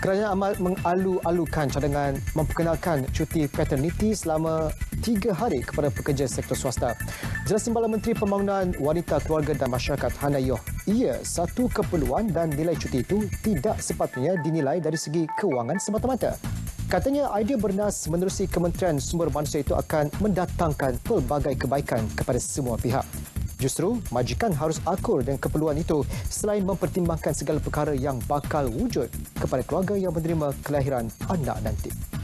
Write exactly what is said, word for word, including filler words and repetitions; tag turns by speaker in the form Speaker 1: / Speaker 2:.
Speaker 1: Kerajaan amat mengalu-alukan cadangan memperkenalkan cuti paternity selama tiga hari kepada pekerja sektor swasta. Jelas Timbalan Menteri Pembangunan Wanita, Keluarga dan Masyarakat Hana Yoh, ia satu keperluan dan nilai cuti itu tidak sepatutnya dinilai dari segi kewangan semata-mata. Katanya idea Bernas menerusi Kementerian Sumber Manusia itu akan mendatangkan pelbagai kebaikan kepada semua pihak. Justru, majikan harus akur dengan keperluan itu selain mempertimbangkan segala perkara yang bakal wujud kepada keluarga yang menerima kelahiran anak nanti.